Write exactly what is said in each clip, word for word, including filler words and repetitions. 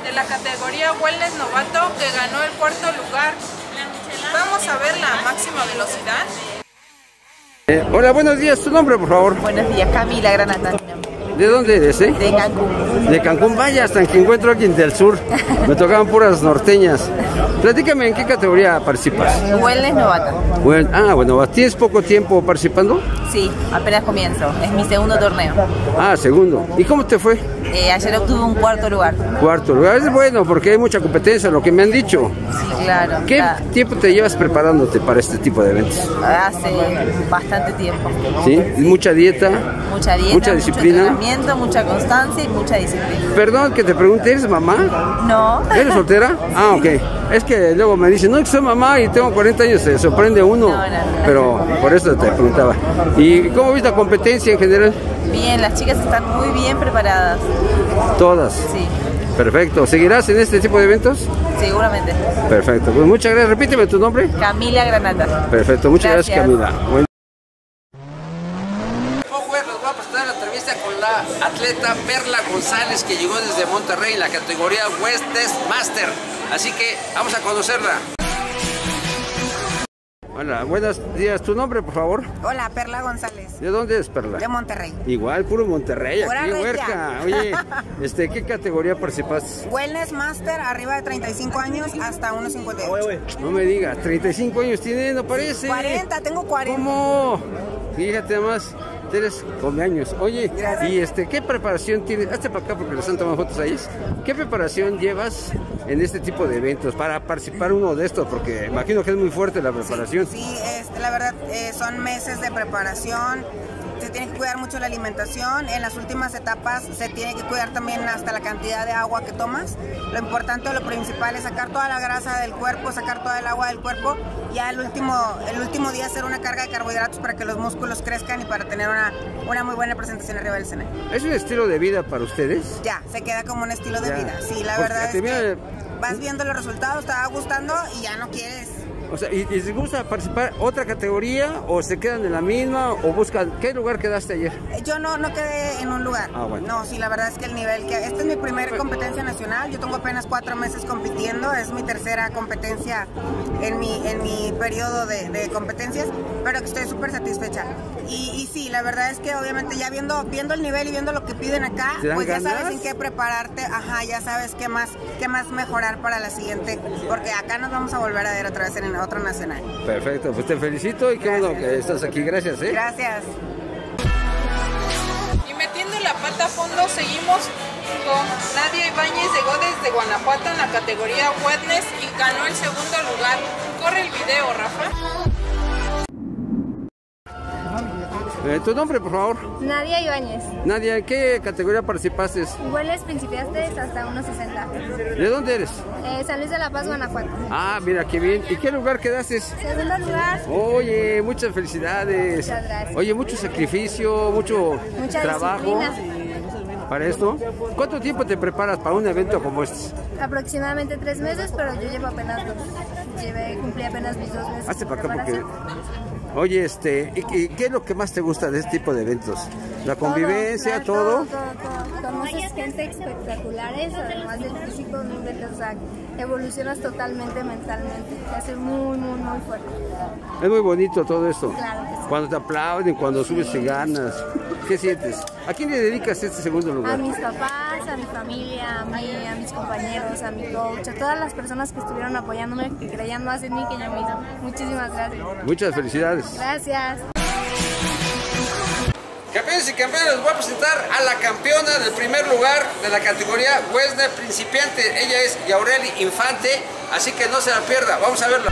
de la categoría Wellness Novato que ganó el cuarto lugar. Vamos a ver la máxima velocidad. Eh, hola, buenos días. ¿Tu nombre, por favor? Buenos días, Camila Granata. ¿De dónde eres, eh? De Cancún. De Cancún, vaya, hasta que encuentro aquí del sur. Me tocaban puras norteñas. Platícame, ¿en qué categoría participas? Wellness Novato. Bueno, ah, bueno, ¿tienes poco tiempo participando? Sí, apenas comienzo. Es mi segundo torneo. Ah, segundo. ¿Y cómo te fue? Eh, ayer obtuve un cuarto lugar. Cuarto lugar. Es bueno porque hay mucha competencia, lo que me han dicho. Sí, claro. ¿Qué claro. tiempo te llevas preparándote para este tipo de eventos? Hace bastante tiempo. ¿Sí? ¿Mucha dieta? Mucha dieta, mucha disciplina. Mucho entrenamiento, mucha constancia y mucha disciplina. Perdón que te pregunte, ¿eres mamá? No. ¿Eres soltera? Ah, ok. Es que luego me dicen, no, que soy mamá y tengo cuarenta años, se sorprende uno. No, no, no. Pero por eso te preguntaba. ¿Y cómo viste la competencia en general? Bien, las chicas están muy bien preparadas. Todas. Sí. Perfecto. ¿Seguirás en este tipo de eventos? Seguramente. Perfecto. Pues muchas gracias. Repíteme tu nombre. Camila Granata. Perfecto. Muchas gracias, Gracias. Camila. Bueno. Les voy a presentar la entrevista con la atleta Perla González, que llegó desde Monterrey en la categoría Wellness Master. Así que vamos a conocerla. Hola, buenos días. ¿Tu nombre, por favor? Hola, Perla González. ¿De dónde es, Perla? De Monterrey. Igual, puro Monterrey, Pura aquí, regia. Huerca. Oye, este, ¿qué categoría participaste? Wellness Master, arriba de treinta y cinco años hasta uno cincuenta y ocho. No me digas, treinta y cinco años tiene, no parece. cuarenta, tengo cuarenta. ¿Cómo? Fíjate más, tienes come años. Oye, Gracias. y este, ¿qué preparación tienes? Hazte para acá porque les están tomando fotos a ellos. ¿Qué preparación llevas en este tipo de eventos para participar uno de estos? Porque imagino que es muy fuerte la preparación. Sí, sí, es, la verdad eh, son meses de preparación. Se tiene que cuidar mucho la alimentación. En las últimas etapas se tiene que cuidar también hasta la cantidad de agua que tomas. Lo importante, lo principal es sacar toda la grasa del cuerpo, sacar toda el agua del cuerpo. Ya el último, el último día hacer una carga de carbohidratos para que los músculos crezcan y para tener una, una muy buena presentación arriba del escenario. ¿Es un estilo de vida para ustedes? Ya, se queda como un estilo de Ya. vida. Sí, la Porque verdad es te mira- que vas viendo los resultados, te va gustando y ya no quieres. O sea, ¿y, y les gusta participar otra categoría o se quedan en la misma o buscan? ¿Qué lugar quedaste ayer? Yo no, no quedé en un lugar. Ah, bueno. No, sí, la verdad es que el nivel que... Esta es mi primera competencia nacional. Yo tengo apenas cuatro meses compitiendo. Es mi tercera competencia en mi, en mi periodo de, de competencias, pero que estoy súper satisfecha. Y, y sí, la verdad es que obviamente ya viendo, viendo el nivel y viendo lo que piden acá, ¿Te dan pues ya ganas? sabes en qué prepararte. Ajá, ya sabes qué más, qué más mejorar para la siguiente, porque acá nos vamos a volver a ver otra vez en otro nacional. Perfecto, pues te felicito y qué bueno que estás aquí. Gracias, ¿eh? Gracias. Y metiendo la pata a fondo, seguimos con Nadia Ibáñez, llegó desde Guanajuato en la categoría Wellness y ganó el segundo lugar. Corre el video, Rafa. Eh, ¿Tu nombre, por favor? Nadia Ibáñez. Nadia, ¿en qué categoría participaste? Wellness principiantes hasta uno sesenta. ¿De dónde eres? Eh, San Luis de la Paz, Guanajuato. Ah, mira, qué bien. ¿Y qué lugar quedaste? Segundo lugar. Oye, muchas felicidades. Muchas gracias. Oye, mucho sacrificio, mucho Mucha trabajo disciplina. para esto. ¿Cuánto tiempo te preparas para un evento como este? Aproximadamente tres meses, pero yo llevo apenas dos. Llevé, cumplí apenas mis dos meses. Hazte de para acá porque... preparación. Oye, este, ¿y, y qué es lo que más te gusta de este tipo de eventos? ¿La convivencia, todo? todo? Todo, todo, todo. Conoces gente espectaculares, además del físico, no inventes, o sea, evolucionas totalmente mentalmente. Te hace muy, muy, muy fuerte. Es muy bonito todo esto. Claro que sí. Cuando te aplauden, cuando subes y ganas. ¿Qué sientes? ¿A quién le dedicas este segundo A lugar? mis papás, a mi familia, a mí, a mis compañeros, a mi coach, a todas las personas que estuvieron apoyándome, que creían más en mí que yo misma. Muchísimas gracias. Muchas felicidades. Gracias. Campeones y campeones, les voy a presentar a la campeona del primer lugar de la categoría Wellness Principiante. Ella es Yaureli Infante, así que no se la pierda. Vamos a verla.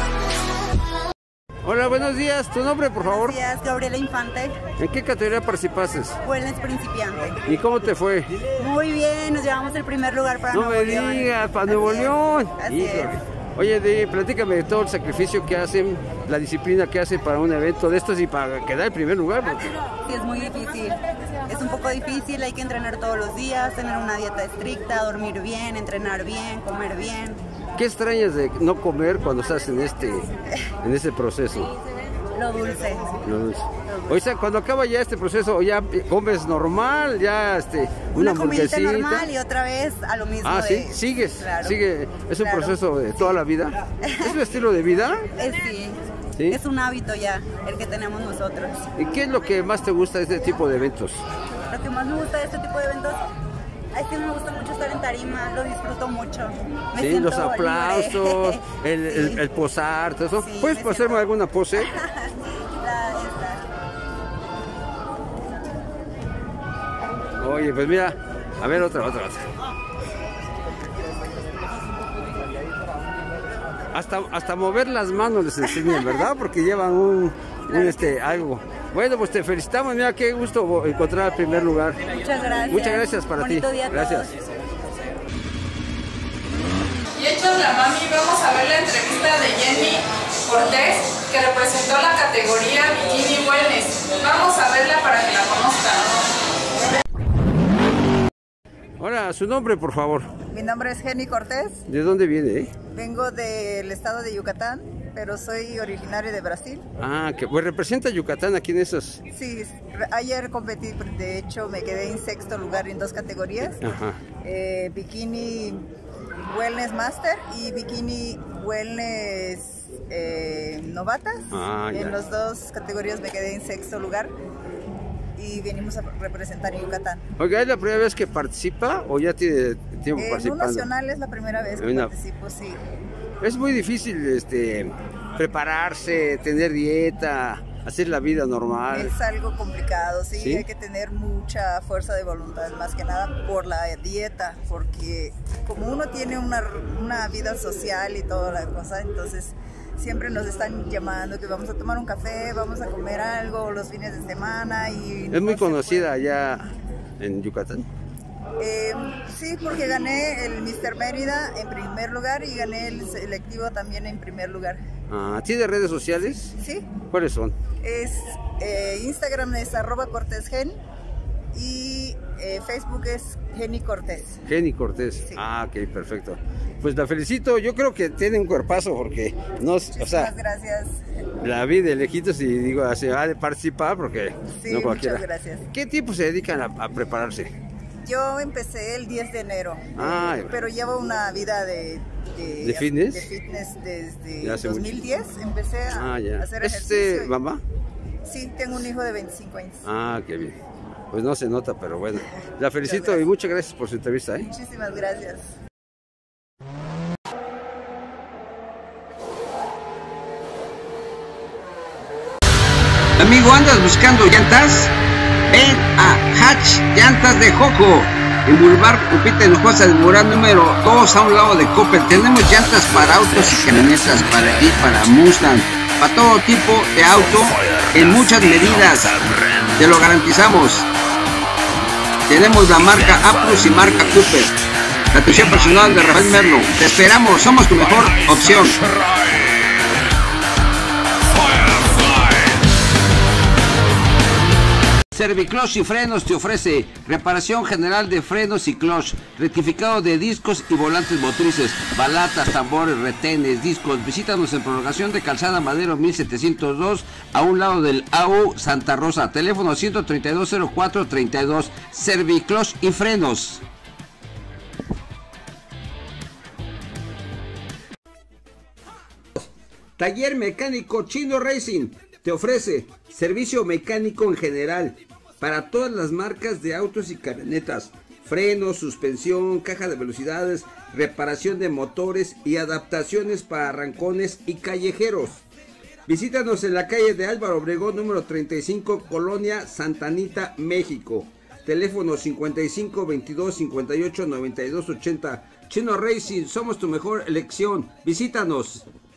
Hola, buenos días. ¿Tu nombre, por favor? Buenos días, Gabriela Infante, ¿En qué categoría participaste? Wellness Principiante. ¿Y cómo te fue? Muy bien, nos llevamos el primer lugar para No Nuevo me León. digas, para Nuevo Así es, León. así Híjole. es. Oye, de, platícame de todo el sacrificio que hacen, la disciplina que hacen para un evento de estos y para quedar en primer lugar. Porque... Sí, es muy difícil. Es un poco difícil, hay que entrenar todos los días, tener una dieta estricta, dormir bien, entrenar bien, comer bien. ¿Qué extrañas de no comer cuando estás en este, en este proceso? Lo dulce. Lo dulce. Lo O sea, cuando acaba ya este proceso, ya comes normal, ya este, una, una comidita hamburguesita. normal y otra vez a lo mismo. Ah, de... sí, sigues, claro, sigue, es un claro, proceso de sí. toda la vida. ¿Es un estilo de vida? Es, sí. ¿Sí? Es un hábito ya, el que tenemos nosotros. ¿Y qué es lo que más te gusta de este tipo de eventos? Lo que más me gusta de este tipo de eventos es que me gusta mucho estar en tarima, lo disfruto mucho. Me Sí, siento los aplausos, libre. el, Sí. el, el posar, todo eso. Sí, ¿Puedes me pasarme siento- alguna pose? La- esta. Oye, pues mira, a ver otra, otra, otra. Hasta, hasta mover las manos les enseñan, ¿verdad? Porque llevan un, un este, algo. Bueno, pues te felicitamos, mira qué gusto encontrar el primer lugar. Muchas gracias. Muchas gracias para Bonito ti. día a Gracias. todos. Y hechos la mami, vamos a ver la entrevista de Jenny Cortés, que representó la categoría Bikini Wellness. Vamos a verla para que la conozcan. Ahora, su nombre, por favor. Mi nombre es Jenny Cortés, ¿De dónde viene? Eh? vengo del estado de Yucatán, pero soy originaria de Brasil. Ah, que pues representa a Yucatán aquí en esos. Sí, ayer competí, de hecho me quedé en sexto lugar en dos categorías, Ajá. eh, Bikini Wellness Master y Bikini Wellness eh, Novatas. Ah, ya. En las dos categorías me quedé en sexto lugar y venimos a representar en Yucatán. Oiga, ¿es la primera vez que participa o ya tiene tiempo En un participando? nacional es la primera vez que Una- participo, sí. Es muy difícil este, prepararse, tener dieta, hacer la vida normal. Es algo complicado, sí, ¿Sí? hay que tener mucha fuerza de voluntad, más que nada por la dieta, porque como uno tiene una, una vida social y toda la cosa, entonces siempre nos están llamando que vamos a tomar un café, vamos a comer algo los fines de semana. Y Es muy no se conocida allá en Yucatán. Eh, sí, porque gané el míster Mérida en primer lugar y gané el selectivo también en primer lugar. Ah, ¿tiene redes sociales? Sí, ¿Cuáles son? es eh, Instagram es arroba cortésgen y eh, Facebook es Jenny Cortés. Jenny Cortés. Sí. Ah, ok, perfecto. Pues la felicito. Yo creo que tiene un cuerpazo porque no, o sea, Muchas gracias. la vi de lejitos y digo, se va a participar porque Sí, no cualquiera. muchas gracias. ¿Qué tiempo se dedican a, a prepararse? Yo empecé el diez de enero, Ah, eh, pero llevo una vida de, de, ¿De fitness? de fitness desde Ya hace dos mil diez. Empecé a Ah, ya. hacer ¿Es ejercicio. usted y- mamá? Sí, tengo un hijo de veinticinco años. Ah, qué bien. Pues no se nota, pero bueno. La felicito gracias. y muchas gracias por su entrevista, ¿eh? Muchísimas gracias. Amigo, ¿andas buscando llantas? Ven a Hatch Llantas de Joco, en Boulevard Lupita Hinojosa de Morán número dos, a un lado de Coppel. Tenemos llantas para autos y camionetas, para Jeep, para Mustang, para todo tipo de auto, en muchas medidas. Te lo garantizamos. Tenemos la marca Aplus y marca Cooper. La atención personal de Rafael Merlo. Te esperamos, somos tu mejor opción. Serviclutch y Frenos te ofrece reparación general de frenos y clutch, rectificado de discos y volantes motrices, balatas, tambores, retenes, discos. Visítanos en Prolongación de Calzada Madero mil setecientos dos, a un lado del A U Santa Rosa. Teléfono ciento treinta y dos cero cuatro treinta y dos. Serviclutch y Frenos. Taller Mecánico Chino Racing te ofrece servicio mecánico en general para todas las marcas de autos y camionetas, frenos, suspensión, caja de velocidades, reparación de motores y adaptaciones para arrancones y callejeros. Visítanos en la calle de Álvaro Obregón número treinta y cinco, Colonia Santa Anita, México. Teléfono cincuenta y cinco veintidós cincuenta y ocho noventa y dos ochenta. Chino Racing, somos tu mejor elección. Visítanos.